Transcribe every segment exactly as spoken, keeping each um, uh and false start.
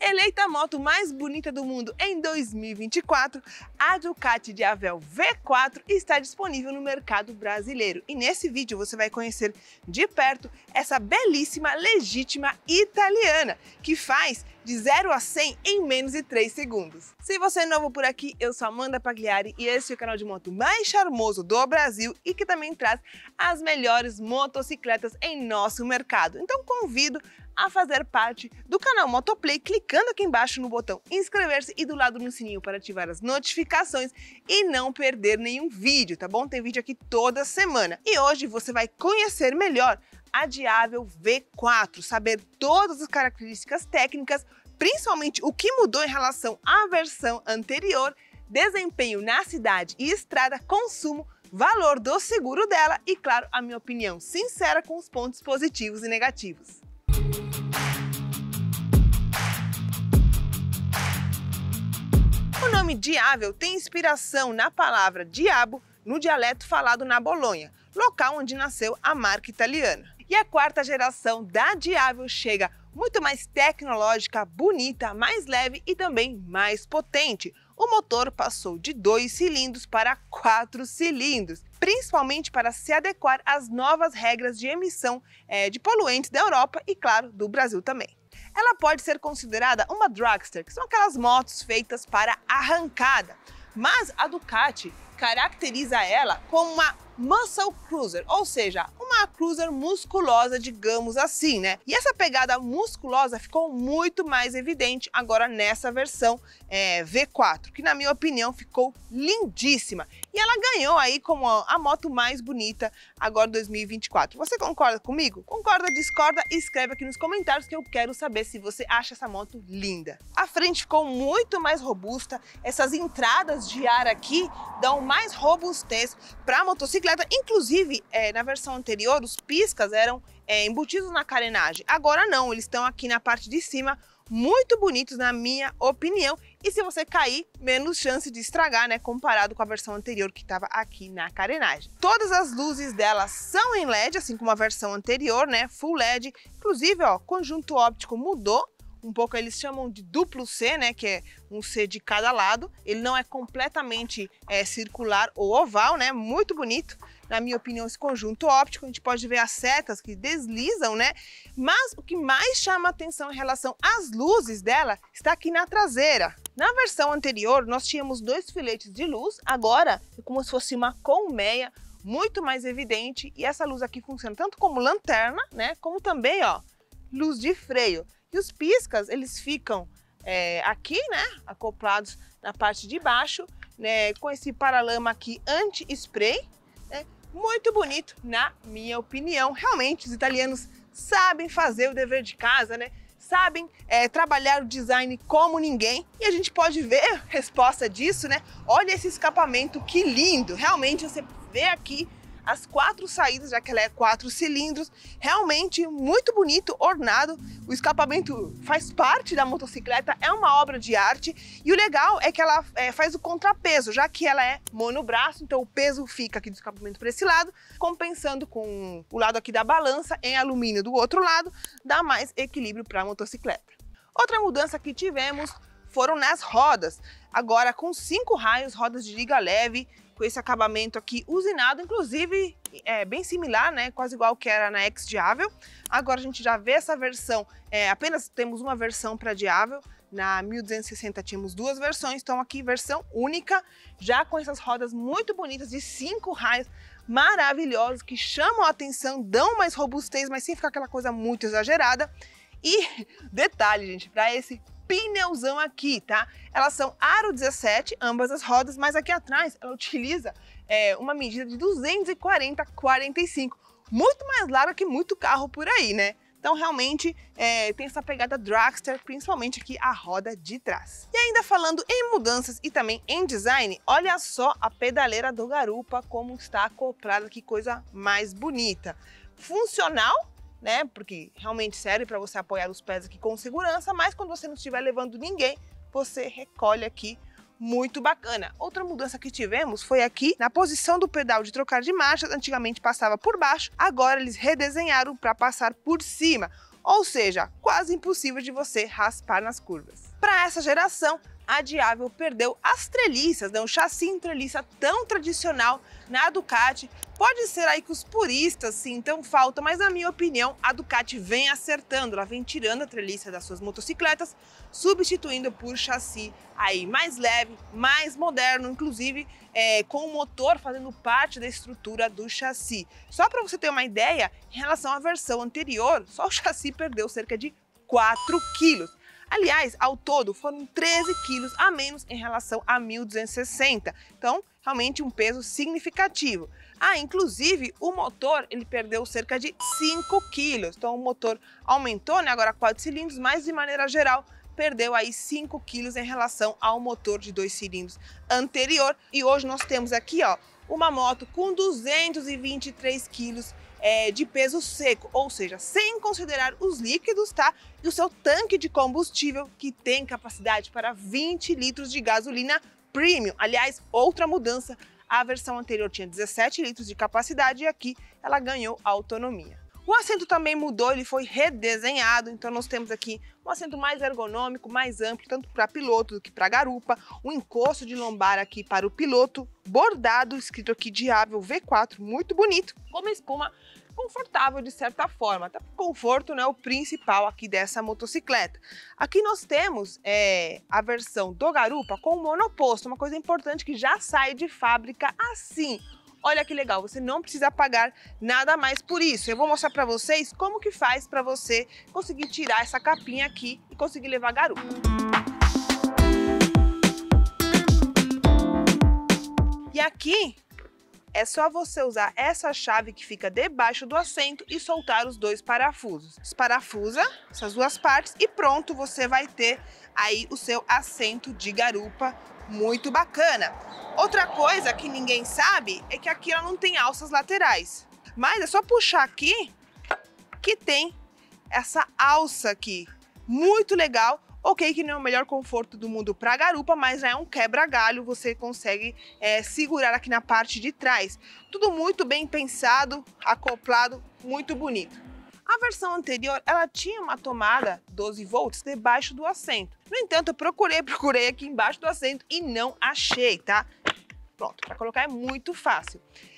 Eleita a moto mais bonita do mundo em dois mil e vinte e quatro, a Ducati Diavel V quatro está disponível no mercado brasileiro. E nesse vídeo você vai conhecer de perto essa belíssima, legítima italiana, que faz de zero a cem em menos de três segundos. Se você é novo por aqui, eu sou Amanda Pagliari e esse é o canal de moto mais charmoso do Brasil e que também traz as melhores motocicletas em nosso mercado. Então convido a fazer parte do canal Motoplay, clicando aqui embaixo no botão inscrever-se e do lado no sininho para ativar as notificações e não perder nenhum vídeo, tá bom? Tem vídeo aqui toda semana. E hoje você vai conhecer melhor a Diavel V quatro, saber todas as características técnicas, principalmente o que mudou em relação à versão anterior, desempenho na cidade e estrada, consumo, valor do seguro dela e, claro, a minha opinião sincera com os pontos positivos e negativos. O nome Diavel tem inspiração na palavra diabo no dialeto falado na Bolonha, local onde nasceu a marca italiana. E a quarta geração da Diavel chega muito mais tecnológica, bonita, mais leve e também mais potente. O motor passou de dois cilindros para quatro cilindros, principalmente para se adequar às novas regras de emissão é, de poluentes da Europa e, claro, do Brasil também. Ela pode ser considerada uma dragster, que são aquelas motos feitas para arrancada, mas a Ducati caracteriza ela como uma muscle cruiser, ou seja, uma cruiser musculosa, digamos assim, né? E essa pegada musculosa ficou muito mais evidente agora nessa versão é, V quatro, que na minha opinião ficou lindíssima. E ela ganhou aí como a moto mais bonita agora dois mil e vinte e quatro. Você concorda comigo? Concorda, discorda? Escreve aqui nos comentários que eu quero saber se você acha essa moto linda. A frente ficou muito mais robusta, essas entradas de ar aqui dão mais robustez para a motocicleta. Inclusive, é, na versão anterior, os piscas eram é, embutidos na carenagem. Agora não, eles estão aqui na parte de cima, muito bonitos na minha opinião. E se você cair, menos chance de estragar, né? Comparado com a versão anterior que estava aqui na carenagem. Todas as luzes dela são em L E D, assim como a versão anterior, né? Full L E D. Inclusive, ó, conjunto óptico mudou um pouco, eles chamam de duplo C, né, que é um C de cada lado. Ele não é completamente é, circular ou oval, né, muito bonito. Na minha opinião, esse conjunto óptico, a gente pode ver as setas que deslizam, né, mas o que mais chama atenção em relação às luzes dela está aqui na traseira. Na versão anterior, nós tínhamos dois filetes de luz, agora é como se fosse uma colmeia, muito mais evidente, e essa luz aqui funciona tanto como lanterna, né, como também, ó, luz de freio. E os piscas, eles ficam é, aqui, né, acoplados na parte de baixo, né, com esse paralama aqui anti-spray, né, muito bonito, na minha opinião. Realmente, os italianos sabem fazer o dever de casa, né, sabem é, trabalhar o design como ninguém. E a gente pode ver a resposta disso, né, olha esse escapamento, que lindo. Realmente, você vê aqui as quatro saídas, já que ela é quatro cilindros, realmente muito bonito, ornado. O escapamento faz parte da motocicleta, é uma obra de arte. E o legal é que ela é, faz o contrapeso, já que ela é monobraço, então o peso fica aqui do escapamento para esse lado, compensando com o lado aqui da balança em alumínio do outro lado, dá mais equilíbrio para a motocicleta. Outra mudança que tivemos foram nas rodas, agora com cinco raios, rodas de liga leve, com esse acabamento aqui usinado, inclusive é bem similar, né? Quase igual que era na ex-Diavel. Agora a gente já vê essa versão, é, apenas temos uma versão para Diavel. Na mil duzentos e sessenta tínhamos duas versões, então aqui versão única, já com essas rodas muito bonitas de cinco raios, maravilhosos, que chamam a atenção, dão mais robustez, mas sem ficar aquela coisa muito exagerada. E detalhe, gente, para esse pneuzão aqui, tá? Elas são aro dezessete, ambas as rodas, mas aqui atrás ela utiliza é, uma medida de duzentos e quarenta por quarenta e cinco, muito mais larga que muito carro por aí, né? Então realmente é, tem essa pegada dragster, principalmente aqui a roda de trás. E ainda falando em mudanças e também em design, olha só a pedaleira do Garupa como está acoplada, que coisa mais bonita. Funcional, né? Porque realmente serve para você apoiar os pés aqui com segurança, mas quando você não estiver levando ninguém, você recolhe aqui, muito bacana. Outra mudança que tivemos foi aqui na posição do pedal de trocar de marchas. Antigamente passava por baixo, agora eles redesenharam para passar por cima. ou seja, quase impossível de você raspar nas curvas. Para essa geração, a Diavel perdeu as treliças, né? O chassi em treliça tão tradicional na Ducati. Pode ser aí que os puristas sintam falta, mas na minha opinião a Ducati vem acertando, ela vem tirando a treliça das suas motocicletas, substituindo por chassi aí mais leve, mais moderno, inclusive é, com o motor fazendo parte da estrutura do chassi. Só para você ter uma ideia, em relação à versão anterior, só o chassi perdeu cerca de quatro quilos. Aliás, ao todo foram treze quilos a menos em relação a mil duzentos e sessenta, então realmente um peso significativo. Ah, inclusive o motor ele perdeu cerca de cinco quilos, então o motor aumentou, né, agora quatro cilindros, mas de maneira geral perdeu aí cinco quilos em relação ao motor de dois cilindros anterior. E hoje nós temos aqui ó, uma moto com duzentos e vinte e três quilos É, de peso seco, ou seja, sem considerar os líquidos, tá? E o seu tanque de combustível, que tem capacidade para vinte litros de gasolina premium. Aliás, outra mudança, a versão anterior tinha dezessete litros de capacidade e aqui ela ganhou autonomia. O assento também mudou, ele foi redesenhado, então nós temos aqui um assento mais ergonômico, mais amplo, tanto para piloto do que para garupa, um encosto de lombar aqui para o piloto, bordado, escrito aqui Diavel V quatro, muito bonito, com uma espuma confortável de certa forma, tá? Conforto, né, o principal aqui dessa motocicleta. Aqui nós temos é, a versão do garupa com monoposto, uma coisa importante que já sai de fábrica assim. Olha que legal, você não precisa pagar nada mais por isso. Eu vou mostrar para vocês como que faz para você conseguir tirar essa capinha aqui e conseguir levar garupa. E aqui é só você usar essa chave que fica debaixo do assento e soltar os dois parafusos. Desparafusa essas duas partes e pronto, você vai ter aí o seu assento de garupa muito bacana. Outra coisa que ninguém sabe é que aqui ela não tem alças laterais, mas é só puxar aqui que tem essa alça aqui, muito legal. Ok, que não é o melhor conforto do mundo para garupa, mas já é um quebra-galho, você consegue é, segurar aqui na parte de trás. Tudo muito bem pensado, acoplado, muito bonito. A versão anterior, ela tinha uma tomada doze volts debaixo do assento. No entanto, eu procurei, procurei aqui embaixo do assento e não achei, tá? Pronto, para colocar é muito fácil.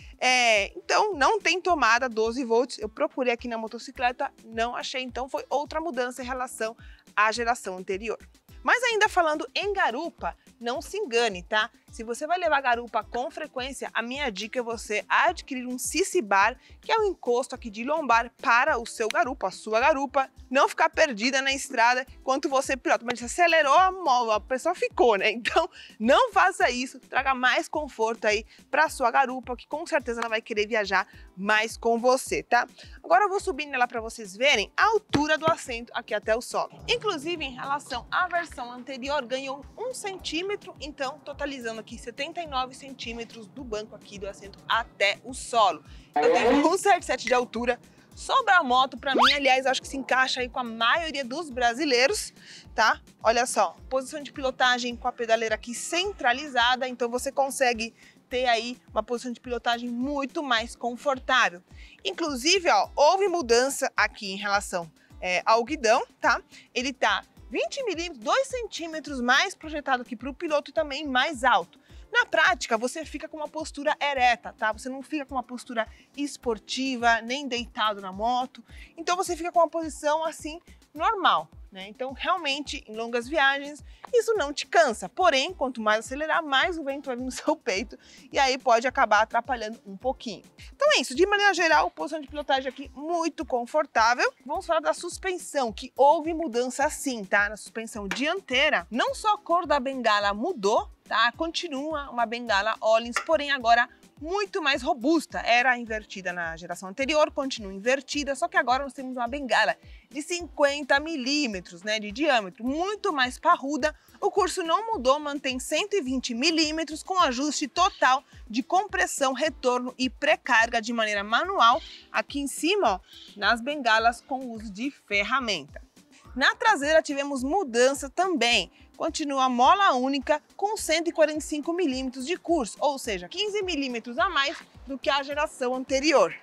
É, então, não tem tomada doze volts, eu procurei aqui na motocicleta, não achei, então foi outra mudança em relação à geração anterior. Mas ainda falando em garupa, não se engane, tá? Se você vai levar garupa com frequência, a minha dica é você adquirir um Sissi Bar, que é um encosto aqui de lombar para o seu garupa, a sua garupa, não ficar perdida na estrada enquanto você pilota. Mas se acelerou, a pessoa ficou, né? Então, não faça isso, traga mais conforto aí para a sua garupa, que com certeza ela vai querer viajar mais com você, tá? Agora eu vou subir nela para vocês verem a altura do assento aqui até o solo. Inclusive, em relação à versão anterior, ganhou um centímetro, então totalizando aqui setenta e nove centímetros do banco aqui do assento até o solo. Eu tenho um vírgula setenta e sete de altura. Sobra a moto para mim, aliás, acho que se encaixa aí com a maioria dos brasileiros, tá? Olha só, posição de pilotagem com a pedaleira aqui centralizada, então você consegue ter aí uma posição de pilotagem muito mais confortável. Inclusive, ó, houve mudança aqui em relação é, ao guidão, tá? Ele tá vinte milímetros, dois centímetros mais projetado aqui para o piloto e também mais alto. Na prática, você fica com uma postura ereta, tá? Você não fica com uma postura esportiva, nem deitado na moto. Então, você fica com uma posição, assim, normal, né? Então, realmente, em longas viagens, isso não te cansa. Porém, quanto mais acelerar, mais o vento vai vir no seu peito e aí pode acabar atrapalhando um pouquinho. Então é isso. De maneira geral, posição de pilotagem aqui muito confortável. Vamos falar da suspensão, que houve mudança sim, tá? Na suspensão dianteira, não só a cor da bengala mudou, tá? Continua uma bengala Öhlins, porém agora muito mais robusta. Era invertida na geração anterior, continua invertida, só que agora nós temos uma bengala de cinquenta milímetros, né, de diâmetro, muito mais parruda. O curso não mudou, mantém cento e vinte milímetros com ajuste total de compressão, retorno e pré-carga de maneira manual, aqui em cima, ó, nas bengalas com uso de ferramenta. Na traseira tivemos mudança também. Continua mola única com cento e quarenta e cinco milímetros de curso, ou seja, quinze milímetros a mais do que a geração anterior.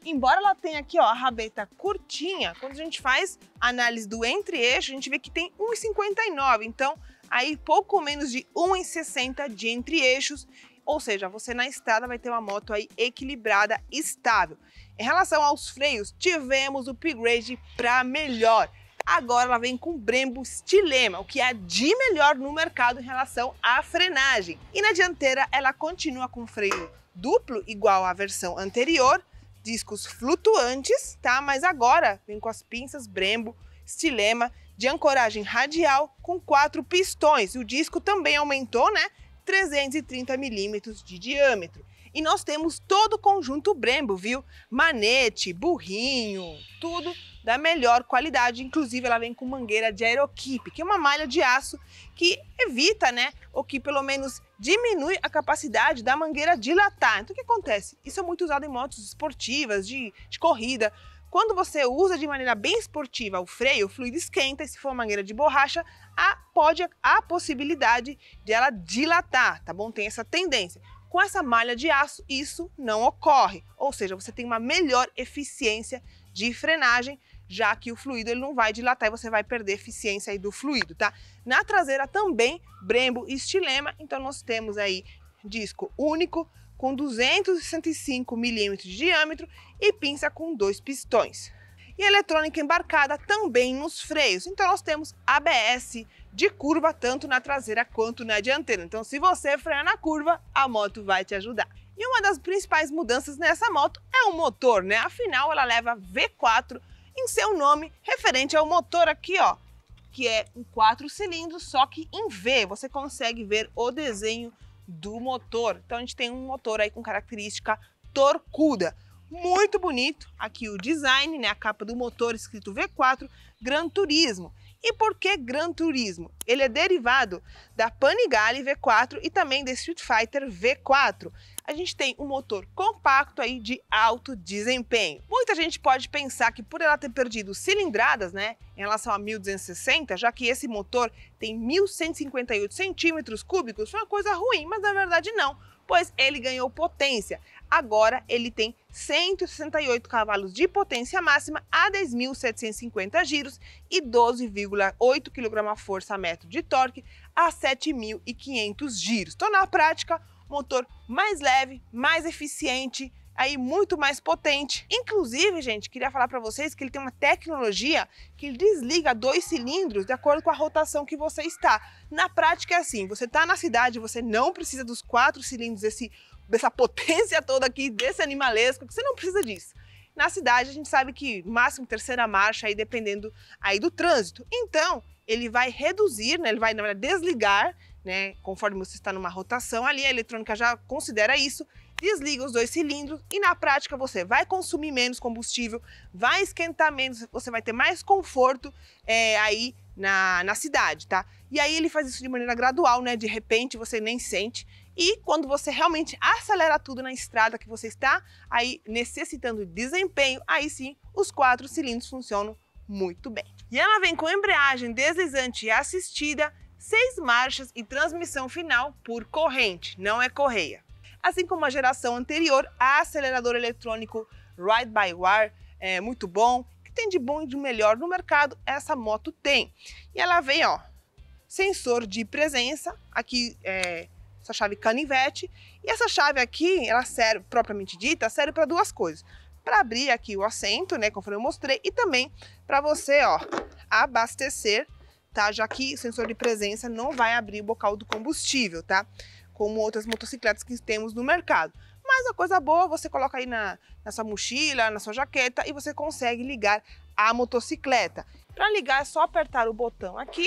Embora ela tenha aqui, ó, a rabeta curtinha, quando a gente faz a análise do entre-eixo, a gente vê que tem um e cinquenta e nove, então aí pouco menos de um e sessenta de entre-eixos, ou seja, você na estrada vai ter uma moto aí equilibrada, estável. Em relação aos freios, tivemos o upgrade para melhor. Agora ela vem com Brembo Stilema, o que é de melhor no mercado em relação à frenagem. E na dianteira ela continua com freio duplo, igual à versão anterior, discos flutuantes, tá? Mas agora vem com as pinças Brembo Stilema de ancoragem radial com quatro pistões. E o disco também aumentou, né? trezentos e trinta milímetros de diâmetro. E nós temos todo o conjunto Brembo, viu? Manete, burrinho, tudo da melhor qualidade. Inclusive ela vem com mangueira de Aerokeep, que é uma malha de aço que evita, né? Ou que pelo menos diminui a capacidade da mangueira dilatar. Então o que acontece? Isso é muito usado em motos esportivas, de, de corrida. Quando você usa de maneira bem esportiva o freio, o fluido esquenta, e se for uma mangueira de borracha, há, pode, há a possibilidade de ela dilatar, tá bom? Tem essa tendência. Com essa malha de aço, isso não ocorre, ou seja, você tem uma melhor eficiência de frenagem, já que o fluido ele não vai dilatar e você vai perder eficiência aí do fluido, tá? Na traseira também, Brembo Stilema, então nós temos aí disco único, com duzentos e sessenta e cinco milímetros de diâmetro e pinça com dois pistões. E eletrônica embarcada também nos freios, então nós temos A B S de curva tanto na traseira quanto na dianteira. Então se você frear na curva, a moto vai te ajudar. E uma das principais mudanças nessa moto é o motor, né? Afinal ela leva V quatro em seu nome, referente ao motor aqui, ó, que é um quatro cilindros, só que em V. Você consegue ver o desenho do motor. Então a gente tem um motor aí com característica torcuda. Muito bonito. Aqui o design, né? A capa do motor escrito V quatro Gran Turismo. E por que Gran Turismo? Ele é derivado da Panigale V quatro e também da Street Fighter V quatro. A gente tem um motor compacto aí de alto desempenho. Muita gente pode pensar que por ela ter perdido cilindradas, né, em relação a mil duzentos e sessenta, já que esse motor tem mil cento e cinquenta e oito centímetros cúbicos, foi uma coisa ruim, mas na verdade não, pois ele ganhou potência. Agora ele tem cento e sessenta e oito cavalos de potência máxima a dez mil setecentos e cinquenta giros e doze vírgula oito quilograma-força-metro de torque a sete mil e quinhentos giros. Então, na prática, motor mais leve, mais eficiente, aí muito mais potente. Inclusive, gente, queria falar para vocês que ele tem uma tecnologia que ele desliga dois cilindros de acordo com a rotação que você está. Na prática é assim, você está na cidade, você não precisa dos quatro cilindros, desse, dessa potência toda aqui, desse animalesco, que você não precisa disso. Na cidade a gente sabe que máximo terceira marcha, aí dependendo aí do trânsito. Então, ele vai reduzir, né, ele vai na verdade, desligar, né, conforme você está numa rotação, ali a eletrônica já considera isso, desliga os dois cilindros e na prática você vai consumir menos combustível, vai esquentar menos, você vai ter mais conforto é, aí na, na cidade, tá? E aí ele faz isso de maneira gradual, né? De repente você nem sente. E quando você realmente acelera tudo na estrada que você está aí necessitando de desempenho, aí sim os quatro cilindros funcionam muito bem. E ela vem com embreagem deslizante e assistida, seis marchas e transmissão final por corrente, não é correia. Assim como a geração anterior, acelerador eletrônico Ride-by-Wire é muito bom, que tem de bom e de melhor no mercado, essa moto tem. E ela vem, ó, sensor de presença, aqui é essa chave canivete, e essa chave aqui, ela serve, propriamente dita, serve para duas coisas. Para abrir aqui o assento, né, conforme eu mostrei, e também para você, ó, abastecer, tá? Já que o sensor de presença não vai abrir o bocal do combustível, tá? Como outras motocicletas que temos no mercado. Mas a coisa boa, você coloca aí na, na sua mochila, na sua jaqueta e você consegue ligar a motocicleta. Para ligar é só apertar o botão aqui.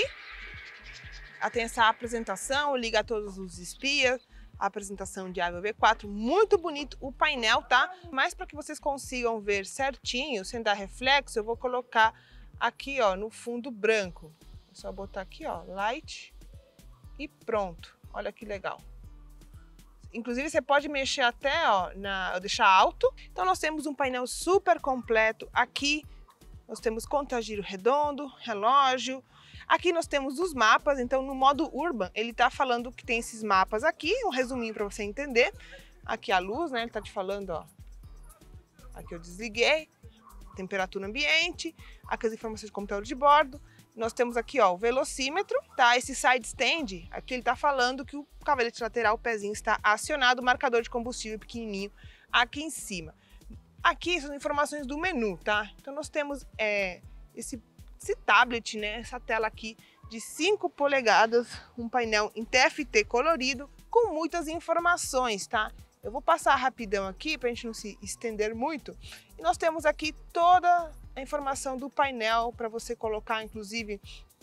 Tem essa apresentação, liga todos os espias, a apresentação de água V quatro, muito bonito o painel, tá? Mas para que vocês consigam ver certinho, sem dar reflexo, eu vou colocar aqui, ó, no fundo branco. É só botar aqui, ó, light e pronto. Olha que legal. Inclusive você pode mexer até, ó, na, deixar alto. Então nós temos um painel super completo. Aqui nós temos contagiro redondo, relógio. Aqui nós temos os mapas, então no modo Urban ele tá falando que tem esses mapas aqui, um resuminho para você entender. Aqui a luz, né, ele tá te falando, ó, Aqui eu desliguei, temperatura ambiente, aqui as informações de computador de bordo. Nós temos aqui, ó, o velocímetro, tá? Esse side stand, aqui ele tá falando que o cavalete lateral, o pezinho está acionado, o marcador de combustível pequenininho aqui em cima. Aqui são informações do menu, tá? Então nós temos é, esse, esse tablet, né? Essa tela aqui de cinco polegadas, um painel em T F T colorido com muitas informações, tá? Eu vou passar rapidão aqui para a gente não se estender muito. E nós temos aqui toda a informação do painel para você colocar, inclusive,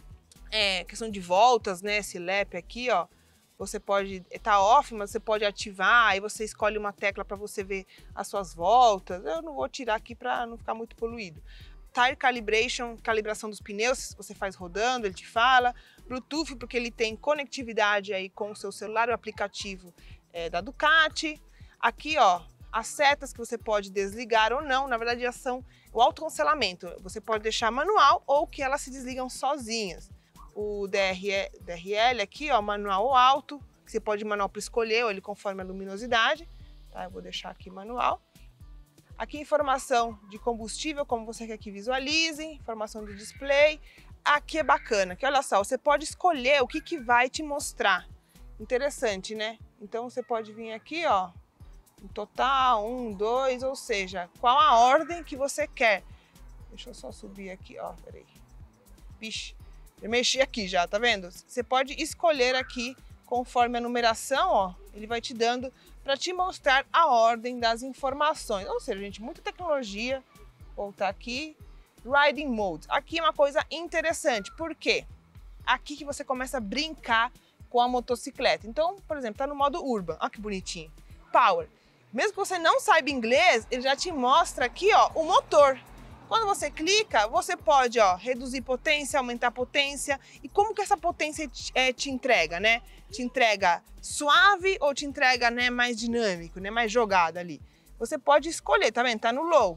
é, questão de voltas, né? Esse lap aqui, ó. Você pode estar tá off, mas você pode ativar, aí você escolhe uma tecla para você ver as suas voltas. Eu não vou tirar aqui para não ficar muito poluído. Tire Calibration, calibração dos pneus, você faz rodando, ele te fala. Bluetooth, porque ele tem conectividade aí com o seu celular, o aplicativo é, da Ducati. Aqui, ó, as setas que você pode desligar ou não, na verdade, já são o autocancelamento. Você pode deixar manual ou que elas se desligam sozinhas. O D R L aqui, ó, manual ou auto, que você pode manual para escolher, ou ele conforme a luminosidade. Tá? Eu vou deixar aqui manual. Aqui informação de combustível, como você quer que visualize, informação do display. Aqui é bacana, que olha só, você pode escolher o que, que vai te mostrar. Interessante, né? Então você pode vir aqui, ó, um total, um, dois, ou seja, qual a ordem que você quer. Deixa eu só subir aqui, ó, peraí. Vixe, eu mexi aqui já, tá vendo? Você pode escolher aqui, conforme a numeração, ó, ele vai te dando para te mostrar a ordem das informações. Ou seja, gente, muita tecnologia. Voltar aqui. Riding Mode. Aqui é uma coisa interessante, por quê? Aqui que você começa a brincar com a motocicleta. Então, por exemplo, tá no modo Urban. Olha que bonitinho. Power. Mesmo que você não saiba inglês, ele já te mostra aqui, ó, o motor. Quando você clica, você pode, ó, reduzir potência, aumentar a potência. E como que essa potência te, é, te entrega, né? Te entrega suave ou te entrega, né, mais dinâmico, né, mais jogado ali. Você pode escolher, tá vendo? Tá no low,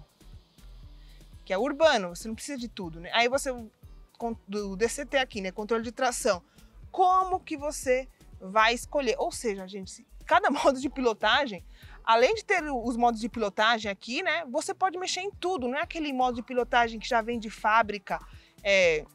que é urbano, você não precisa de tudo, né? Aí você, do D C T aqui, né, controle de tração. Como que você vai escolher? Ou seja, gente, cada modo de pilotagem, além de ter os modos de pilotagem aqui, né, você pode mexer em tudo, não é aquele modo de pilotagem que já vem de fábrica, é,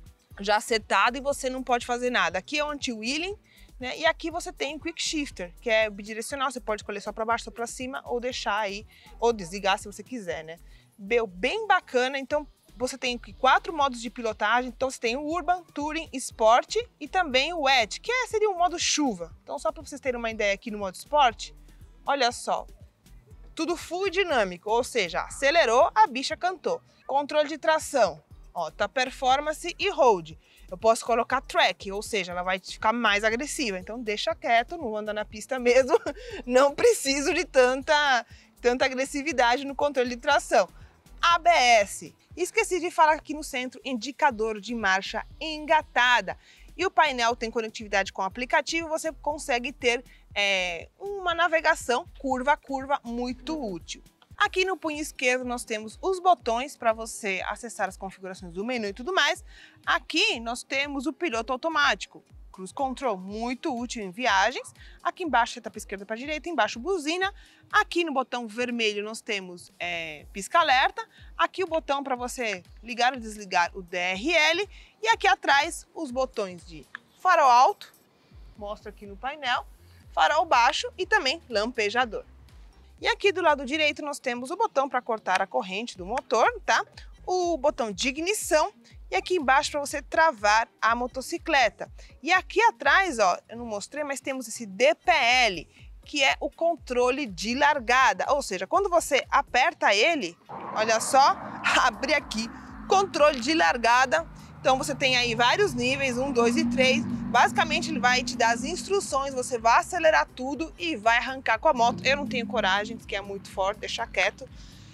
já setado e você não pode fazer nada. Aqui é o anti-wheeling, né, e aqui você tem o Quick Shifter, que é bidirecional, você pode escolher só para baixo, só para cima, ou deixar aí, ou desligar se você quiser, né. Bem bacana, então você tem quatro modos de pilotagem, então você tem o Urban, Touring, Sport e também o Wet, que é, seria o modo chuva. Então só para vocês terem uma ideia aqui no modo Sport, olha só, tudo full dinâmico, ou seja, acelerou, a bicha cantou. Controle de tração, ó, tá performance e hold. Eu posso colocar track, ou seja, ela vai ficar mais agressiva, então deixa quieto, não anda na pista mesmo, não preciso de tanta, tanta agressividade no controle de tração. A B S, esqueci de falar aqui no centro, indicador de marcha engatada. E o painel tem conectividade com o aplicativo, você consegue ter é, uma navegação curva a curva muito útil. Aqui no punho esquerdo nós temos os botões para você acessar as configurações do menu e tudo mais. Aqui nós temos o piloto automático, Cruise Control, muito útil em viagens. Aqui embaixo seta para esquerda para direita, embaixo buzina. Aqui no botão vermelho nós temos é, pisca-alerta. Aqui o botão para você ligar ou desligar o D R L. E aqui atrás os botões de farol alto, mostra aqui no painel, farol baixo e também lampejador. E aqui do lado direito nós temos o botão para cortar a corrente do motor, tá? O botão de ignição e aqui embaixo para você travar a motocicleta. E aqui atrás, ó, eu não mostrei, mas temos esse D P L, que é o controle de largada. Ou seja, quando você aperta ele, olha só, abre aqui, controle de largada. Então você tem aí vários níveis, um, dois e três. Basicamente ele vai te dar as instruções, você vai acelerar tudo e vai arrancar com a moto. Eu não tenho coragem, porque é muito forte, deixar quieto.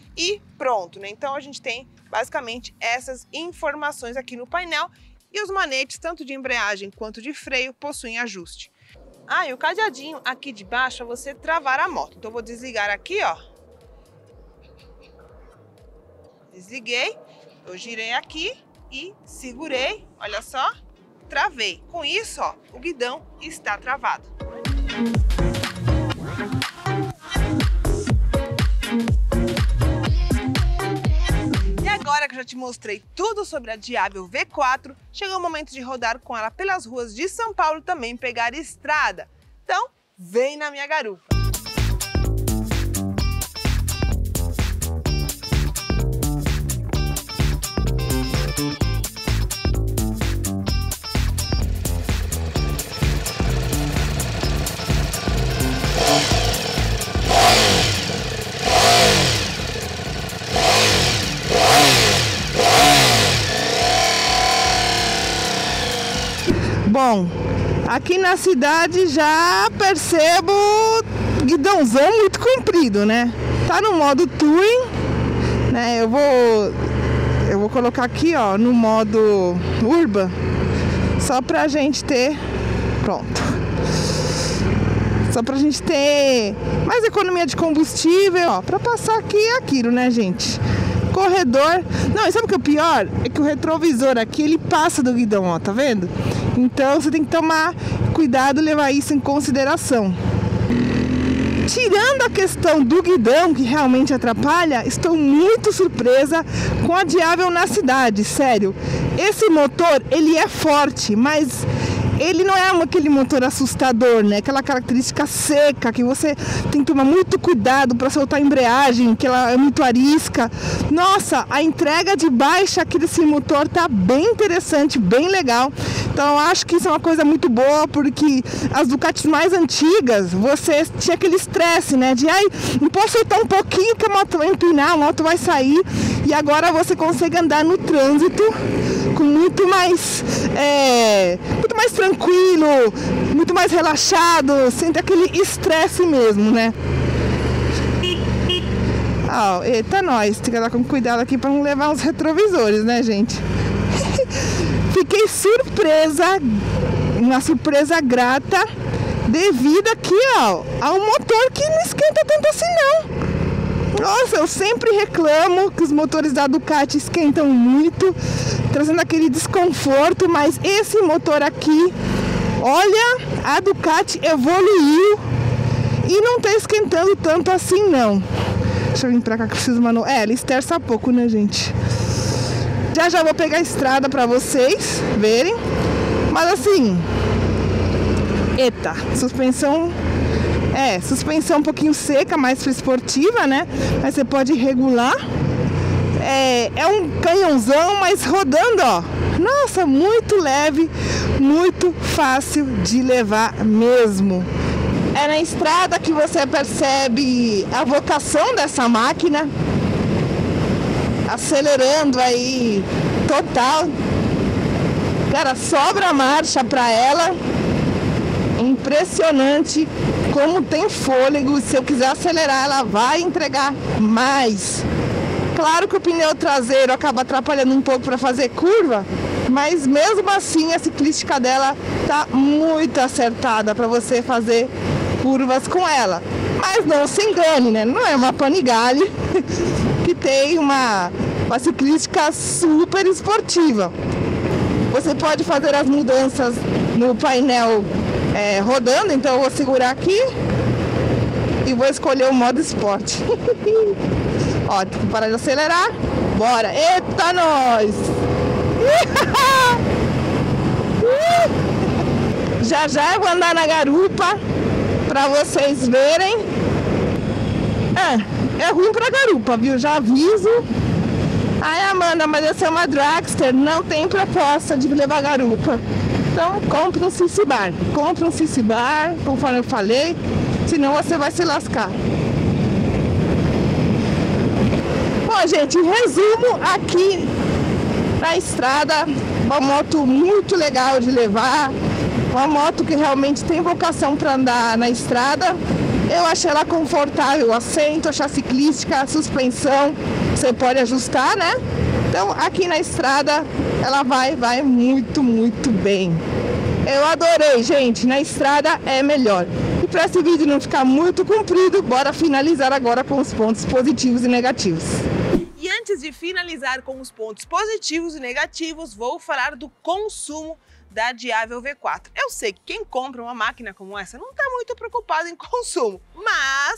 E pronto, né? Então a gente tem basicamente essas informações aqui no painel. E os manetes, tanto de embreagem quanto de freio, possuem ajuste. Ah, e o cadeadinho aqui de baixo é você travar a moto. Então eu vou desligar aqui, ó. Desliguei, eu girei aqui e segurei, olha só, travei. Com isso, ó, o guidão está travado. que eu já te mostrei tudo sobre a Diavel V quatro, chegou o momento de rodar com ela pelas ruas de São Paulo, também pegar estrada. Então, vem na minha garupa! Bom, aqui na cidade já percebo guidãozão muito comprido, né? Tá no modo Touring, né? Eu vou, eu vou colocar aqui, ó, no modo Urban, só pra gente ter, pronto. Só pra gente ter mais economia de combustível, ó, pra passar aqui é aquilo, né, gente? Corredor. Não, e sabe o que é o pior? É que o retrovisor aqui, ele passa do guidão, ó, tá vendo? Então você tem que tomar cuidado e levar isso em consideração. Tirando a questão do guidão, que realmente atrapalha, estou muito surpresa com a Diavel na cidade, sério. Esse motor, ele é forte, mas ele não é aquele motor assustador, né? Aquela característica seca, que você tem que tomar muito cuidado para soltar a embreagem, que ela é muito arisca. Nossa, a entrega de baixa aqui desse motor tá bem interessante, bem legal. Então eu acho que isso é uma coisa muito boa, porque as Ducatis mais antigas, você tinha aquele estresse, né? De, ai, não posso soltar um pouquinho que a moto vai empinar, a moto vai sair. E agora você consegue andar no trânsito com muito mais, é, muito mais tranquilo, muito mais relaxado, sem ter aquele estresse mesmo, né? Ó, eita nós, tem que andar com cuidado aqui para não levar uns retrovisores, né, gente? Fiquei surpresa, uma surpresa grata, devido aqui, ó, ao motor que não esquenta tanto assim, não. Nossa, eu sempre reclamo que os motores da Ducati esquentam muito, trazendo aquele desconforto, mas esse motor aqui, olha, a Ducati evoluiu e não tá esquentando tanto assim, não. Deixa eu vir pra cá que eu preciso, mano. É, ela esterça pouco, né, gente? Já já vou pegar a estrada pra vocês verem, mas assim, eita, suspensão... É, suspensão um pouquinho seca, mais esportiva, né? Mas você pode regular. É, é um canhãozão, mas rodando, ó. Nossa, muito leve, muito fácil de levar mesmo. É na estrada que você percebe a vocação dessa máquina. Acelerando aí, total. Cara, sobra marcha pra ela. Impressionante como tem fôlego. Se eu quiser acelerar, ela vai entregar mais. Claro que o pneu traseiro acaba atrapalhando um pouco para fazer curva, mas mesmo assim a ciclística dela tá muito acertada para você fazer curvas com ela. Mas não se engane, né? Não é uma Panigale que tem uma, uma ciclística super esportiva. Você pode fazer as mudanças no painel É, rodando, então eu vou segurar aqui e vou escolher o modo esporte. Ó, tem que parar de acelerar. Bora! Eita, nós! Já já eu vou andar na garupa pra vocês verem. É, é ruim pra garupa, viu? Já aviso. Ai, Amanda, mas essa é uma dragster, não tem proposta de levar garupa. Então, compre um Cici Bar. Compre um Cici Bar, conforme eu falei, senão você vai se lascar. Bom, gente, em resumo, aqui na estrada, uma moto muito legal de levar, uma moto que realmente tem vocação para andar na estrada. Eu achei ela confortável, o assento, a chassi ciclística, a suspensão, você pode ajustar, né? Então, aqui na estrada, ela vai, vai muito, muito bem. Eu adorei, gente. Na estrada é melhor. E para esse vídeo não ficar muito comprido, bora finalizar agora com os pontos positivos e negativos. E antes de finalizar com os pontos positivos e negativos, vou falar do consumo da Diavel V quatro. Eu sei que quem compra uma máquina como essa não está muito preocupado em consumo, mas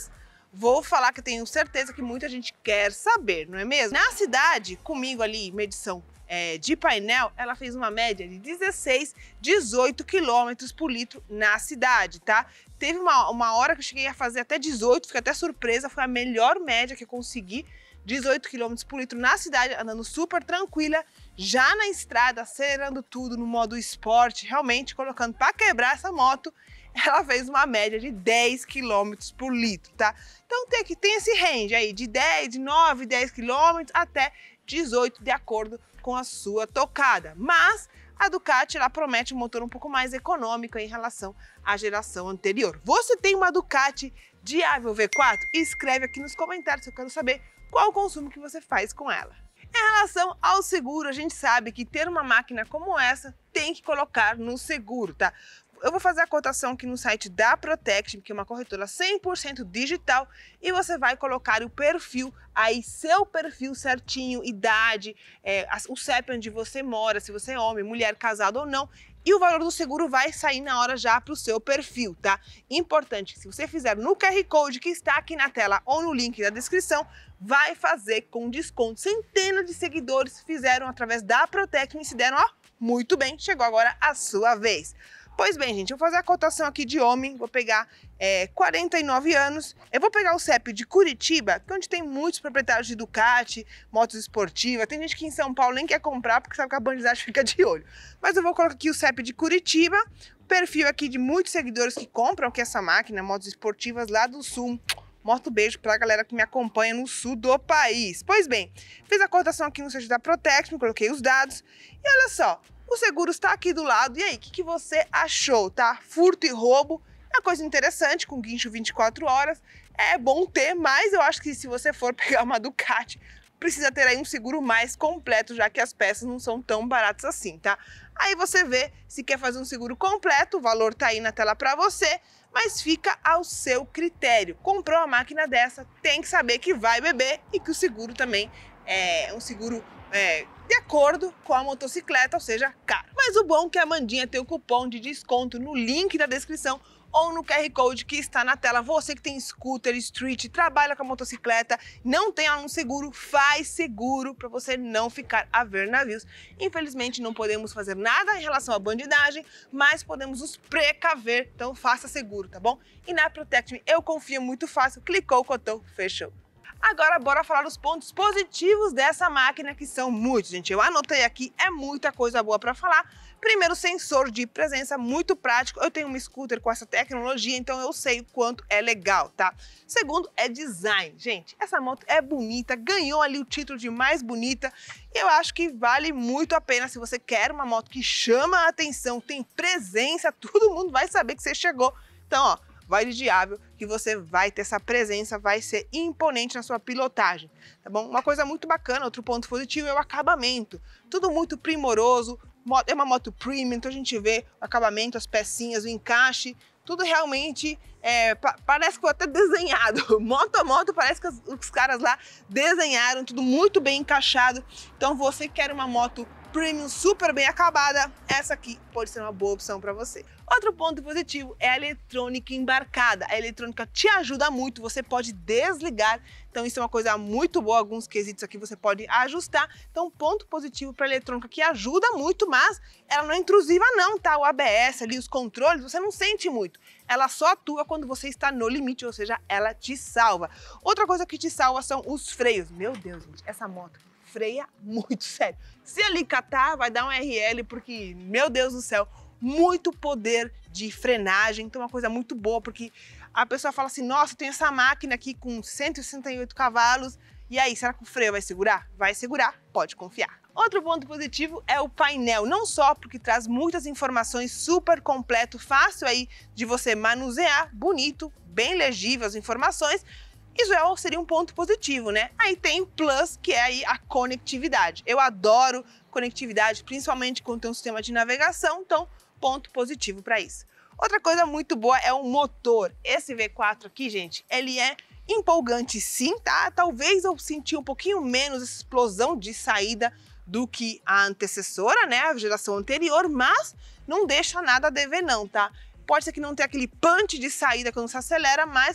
vou falar que eu tenho certeza que muita gente quer saber, não é mesmo? Na cidade, comigo ali, medição é, de painel, ela fez uma média de dezesseis, dezoito quilômetros por litro na cidade, tá? Teve uma, uma hora que eu cheguei a fazer até dezoito, fiquei até surpresa, foi a melhor média que eu consegui, dezoito quilômetros por litro na cidade, andando super tranquila, já na estrada, acelerando tudo no modo esporte, realmente colocando para quebrar essa moto, ela fez uma média de dez quilômetros por litro, tá? Então tem, aqui, tem esse range aí de dez, de nove, dez quilômetros até dezoito, de acordo com a sua tocada. Mas a Ducati, ela promete um motor um pouco mais econômico em relação à geração anterior. Você tem uma Ducati Diavel V quatro? Escreve aqui nos comentários, eu quero saber qual o consumo que você faz com ela. Em relação ao seguro, a gente sabe que ter uma máquina como essa tem que colocar no seguro, tá? Eu vou fazer a cotação aqui no site da Protect, que é uma corretora cem por cento digital, e você vai colocar o perfil aí, seu perfil certinho, idade, é, o C E P onde você mora, se você é homem, mulher, casado ou não, e o valor do seguro vai sair na hora já para o seu perfil, tá? Importante que se você fizer no Q R Code que está aqui na tela ou no link da descrição, vai fazer com desconto. Centenas de seguidores fizeram através da Protect e se deram, ó, muito bem, chegou agora a sua vez. Pois bem, gente, eu vou fazer a cotação aqui de homem, vou pegar é, quarenta e nove anos, eu vou pegar o C E P de Curitiba, que é onde tem muitos proprietários de Ducati, motos esportivas, tem gente que em São Paulo nem quer comprar porque sabe que a bandidagem fica de olho. Mas eu vou colocar aqui o C E P de Curitiba, perfil aqui de muitos seguidores que compram aqui essa máquina, motos esportivas lá do sul. Moto beijo pra galera que me acompanha no sul do país. Pois bem, fiz a cotação aqui no site da Protect, coloquei os dados e olha só, o seguro está aqui do lado. E aí, o que, que você achou, tá? Furto e roubo é uma coisa interessante, com guincho vinte e quatro horas. É bom ter, mas eu acho que se você for pegar uma Ducati, precisa ter aí um seguro mais completo, já que as peças não são tão baratas assim, tá? Aí você vê se quer fazer um seguro completo, o valor tá aí na tela para você, mas fica ao seu critério. Comprou uma máquina dessa, tem que saber que vai beber e que o seguro também é um seguro é, de acordo com a motocicleta, ou seja, caro. Mas o bom é que a Amandinha tem o cupom de desconto no link da descrição ou no Q R Code que está na tela. Você que tem scooter, street, trabalha com a motocicleta, não tem um seguro, faz seguro para você não ficar a ver navios. Infelizmente não podemos fazer nada em relação à bandidagem, mas podemos nos precaver, então faça seguro, tá bom? E na Protect Me eu confio, muito fácil, clicou, cotou, fechou. Agora bora falar dos pontos positivos dessa máquina, que são muitos, gente. Eu anotei aqui, é muita coisa boa para falar. Primeiro, sensor de presença, muito prático. Eu tenho um scooter com essa tecnologia, então eu sei o quanto é legal, tá? Segundo, é design. Gente, essa moto é bonita, ganhou ali o título de mais bonita. E eu acho que vale muito a pena se você quer uma moto que chama a atenção, tem presença, todo mundo vai saber que você chegou. Então, ó, vai de Diavel, que você vai ter essa presença, vai ser imponente na sua pilotagem, tá bom? Uma coisa muito bacana, outro ponto positivo é o acabamento. Tudo muito primoroso, é uma moto premium, então a gente vê o acabamento, as pecinhas, o encaixe, tudo realmente é, pa parece que foi até desenhado. Moto a moto, parece que os, os caras lá desenharam, tudo muito bem encaixado. Então você que quer uma moto premium super bem acabada, essa aqui pode ser uma boa opção para você. Outro ponto positivo é a eletrônica embarcada. A eletrônica te ajuda muito, você pode desligar, então isso é uma coisa muito boa, alguns quesitos aqui você pode ajustar. Então ponto positivo para a eletrônica que ajuda muito, mas ela não é intrusiva não, tá? O A B S ali, os controles, você não sente muito. Ela só atua quando você está no limite, ou seja, ela te salva. Outra coisa que te salva são os freios. Meu Deus, gente, essa moto freia muito, sério. Se ali catar, vai dar um R L, porque, meu Deus do céu, muito poder de frenagem, então é uma coisa muito boa, porque a pessoa fala assim, nossa, tem essa máquina aqui com cento e sessenta e oito cavalos, e aí, será que o freio vai segurar? Vai segurar, pode confiar. Outro ponto positivo é o painel, não só porque traz muitas informações, super completo, fácil aí de você manusear, bonito, bem legível as informações. Isso já seria um ponto positivo, né? Aí tem o plus, que é aí a conectividade. Eu adoro conectividade, principalmente quando tem um sistema de navegação, então ponto positivo para isso. Outra coisa muito boa é o motor. Esse V quatro aqui, gente, ele é empolgante sim, tá? Talvez eu senti um pouquinho menos essa explosão de saída do que a antecessora, né? A geração anterior, mas não deixa nada a dever não, tá? Pode ser que não tenha aquele punch de saída quando se acelera, mas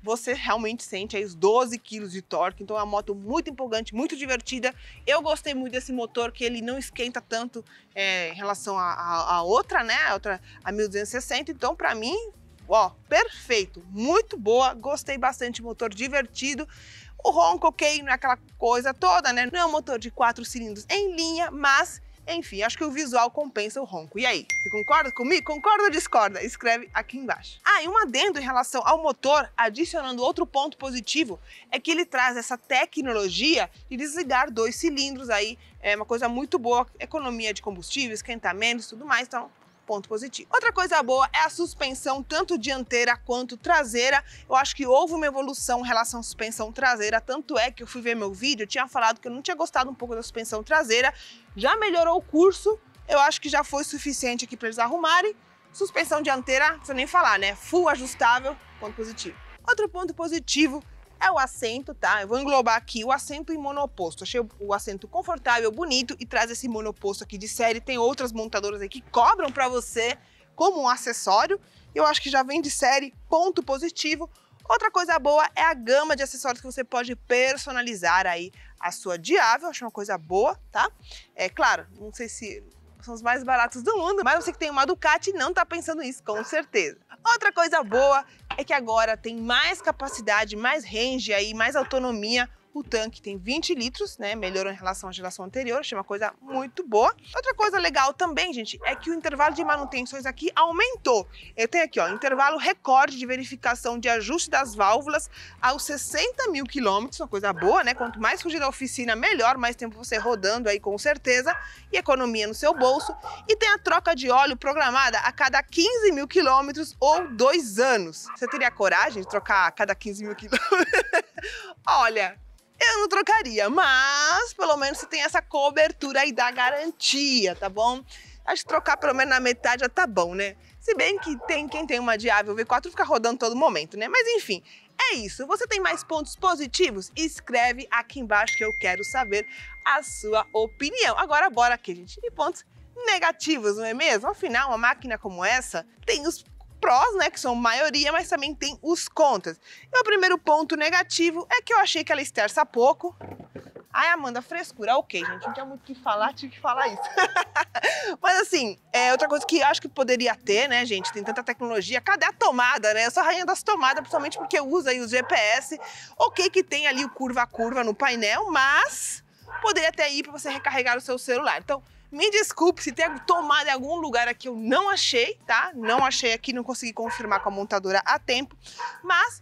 você realmente sente aí os doze quilos de torque, então é uma moto muito empolgante, muito divertida. Eu gostei muito desse motor, que ele não esquenta tanto é, em relação à outra, né, a outra, a mil duzentos e sessenta, então para mim, ó, perfeito, muito boa, gostei bastante, motor divertido. O ronco, ok, não é aquela coisa toda, né, não é um motor de quatro cilindros em linha, mas enfim, acho que o visual compensa o ronco. E aí, você concorda comigo? Concorda ou discorda? Escreve aqui embaixo. Ah, e um adendo em relação ao motor, adicionando outro ponto positivo, é que ele traz essa tecnologia de desligar dois cilindros aí, é uma coisa muito boa, economia de combustível, esquentamentos e tudo mais, então ponto positivo. Outra coisa boa é a suspensão, tanto dianteira quanto traseira. Eu acho que houve uma evolução em relação à suspensão traseira, tanto é que eu fui ver meu vídeo, eu tinha falado que eu não tinha gostado um pouco da suspensão traseira, já melhorou o curso, eu acho que já foi suficiente aqui para eles arrumarem. Suspensão dianteira, não precisa nem falar, né? Full ajustável, ponto positivo. Outro ponto positivo é o assento, tá? Eu vou englobar aqui o assento em monoposto. Achei o assento confortável, bonito e traz esse monoposto aqui de série. Tem outras montadoras aí que cobram para você como um acessório. Eu acho que já vem de série, ponto positivo. Outra coisa boa é a gama de acessórios que você pode personalizar aí a sua Diavel. Acho uma coisa boa, tá? É claro, não sei se são os mais baratos do mundo, mas você que tem uma Ducati não tá pensando nisso, com certeza. Outra coisa boa é que agora tem mais capacidade, mais range aí, mais autonomia. O tanque tem vinte litros, né? Melhorou em relação à geração anterior, achei uma coisa muito boa. Outra coisa legal também, gente, é que o intervalo de manutenções aqui aumentou. Eu tenho aqui, ó, intervalo recorde de verificação de ajuste das válvulas aos sessenta mil quilômetros, uma coisa boa, né? Quanto mais fugir da oficina, melhor, mais tempo você rodando aí com certeza, e economia no seu bolso. E tem a troca de óleo programada a cada quinze mil quilômetros ou dois anos. Você teria coragem de trocar a cada quinze mil quilômetros? Olha, eu não trocaria, mas pelo menos você tem essa cobertura aí da garantia, tá bom? Acho que trocar pelo menos na metade já tá bom, né? Se bem que tem quem tem uma Diavel V quatro fica rodando todo momento, né? Mas enfim, é isso. Você tem mais pontos positivos? Escreve aqui embaixo que eu quero saber a sua opinião. Agora bora aqui, gente, de pontos negativos, não é mesmo? Afinal, uma máquina como essa tem os prós, né, que são maioria, mas também tem os contras. E o primeiro ponto negativo é que eu achei que ela esterça pouco. Ai, Amanda, frescura. Ok, gente, não tinha muito o que falar, tive que falar isso. Mas assim, é outra coisa que eu acho que poderia ter, né, gente, tem tanta tecnologia. Cadê a tomada, né? Eu sou a rainha das tomadas, principalmente porque eu uso aí o G P S. Ok que tem ali o curva a curva no painel, mas poderia ter aí para você recarregar o seu celular. Então, me desculpe se tem tomada em algum lugar aqui, eu não achei, tá? Não achei aqui, não consegui confirmar com a montadora a tempo, mas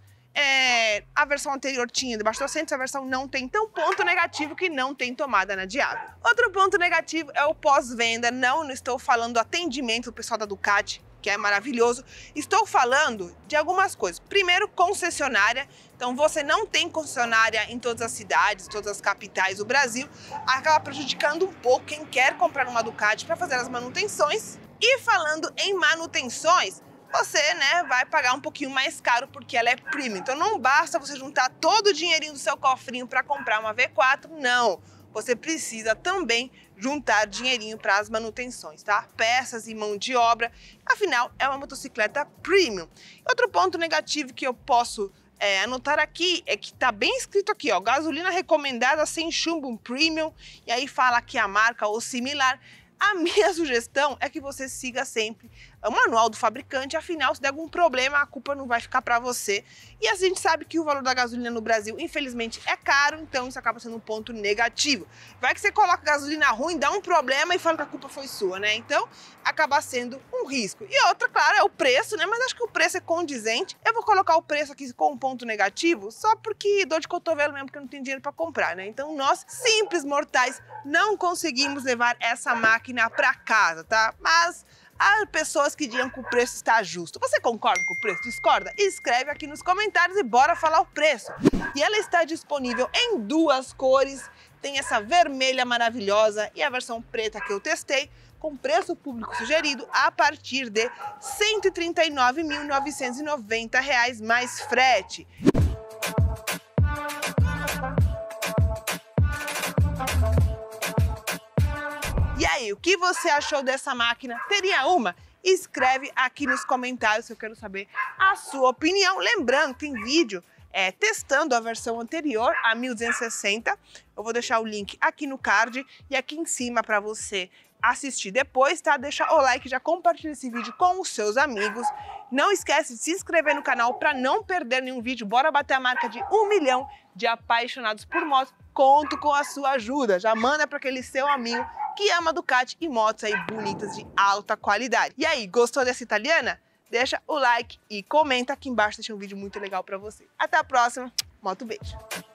é, a versão anterior tinha debaixo do assento, essa versão não tem, então ponto negativo que não tem tomada na Diavel. Outro ponto negativo é o pós-venda, não, não estou falando do atendimento do pessoal da Ducati, que é maravilhoso, estou falando de algumas coisas. Primeiro, concessionária. Então, você não tem concessionária em todas as cidades, todas as capitais do Brasil, acaba prejudicando um pouco quem quer comprar uma Ducati para fazer as manutenções. E falando em manutenções, você, né, vai pagar um pouquinho mais caro porque ela é premium. Então, não basta você juntar todo o dinheirinho do seu cofrinho para comprar uma V quatro, não. Você precisa também juntar dinheirinho para as manutenções, tá? Peças e mão de obra, afinal, é uma motocicleta premium. Outro ponto negativo que eu posso é, anotar aqui é que tá bem escrito aqui, ó, gasolina recomendada sem chumbo premium, e aí fala que a marca ou similar. A minha sugestão é que você siga sempre o manual do fabricante, afinal, se der algum problema, a culpa não vai ficar para você. E a gente sabe que o valor da gasolina no Brasil, infelizmente, é caro, então isso acaba sendo um ponto negativo. Vai que você coloca gasolina ruim, dá um problema e fala que a culpa foi sua, né? Então, acaba sendo um risco. E outra, claro, é o preço, né? Mas acho que o preço é condizente. Eu vou colocar o preço aqui com um ponto negativo, só porque dor de cotovelo mesmo, porque eu não tenho dinheiro para comprar, né? Então, nós, simples mortais, não conseguimos levar essa máquina para casa, tá? Mas há pessoas que dizem que o preço está justo. Você concorda com o preço? Discorda? Escreve aqui nos comentários e bora falar o preço. E ela está disponível em duas cores. Tem essa vermelha maravilhosa e a versão preta que eu testei, com preço público sugerido a partir de cento e trinta e nove mil novecentos e noventa reais mais frete. E aí, o que você achou dessa máquina? Teria uma? Escreve aqui nos comentários que eu quero saber a sua opinião. Lembrando, tem vídeo é, testando a versão anterior, a mil duzentos e sessenta. Eu vou deixar o link aqui no card e aqui em cima para você assistir depois, tá? Deixa o like, já compartilha esse vídeo com os seus amigos. Não esquece de se inscrever no canal para não perder nenhum vídeo. Bora bater a marca de um milhão de apaixonados por motos. Conto com a sua ajuda. Já manda para aquele seu amigo que ama Ducati e motos aí bonitas de alta qualidade. E aí, gostou dessa italiana? Deixa o like e comenta aqui embaixo, deixa um vídeo muito legal para você. Até a próxima. Moto beijo.